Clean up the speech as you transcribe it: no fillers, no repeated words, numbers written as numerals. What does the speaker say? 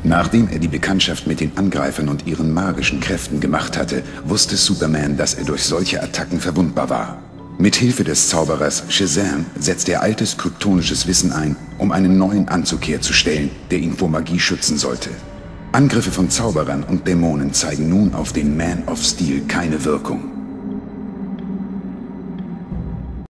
Nachdem er die Bekanntschaft mit den Angreifern und ihren magischen Kräften gemacht hatte, wusste Superman, dass er durch solche Attacken verwundbar war. Mit Hilfe des Zauberers Shazam setzte er altes kryptonisches Wissen ein, um einen neuen Anzug herzustellen, der ihn vor Magie schützen sollte. Angriffe von Zauberern und Dämonen zeigen nun auf den Man of Steel keine Wirkung.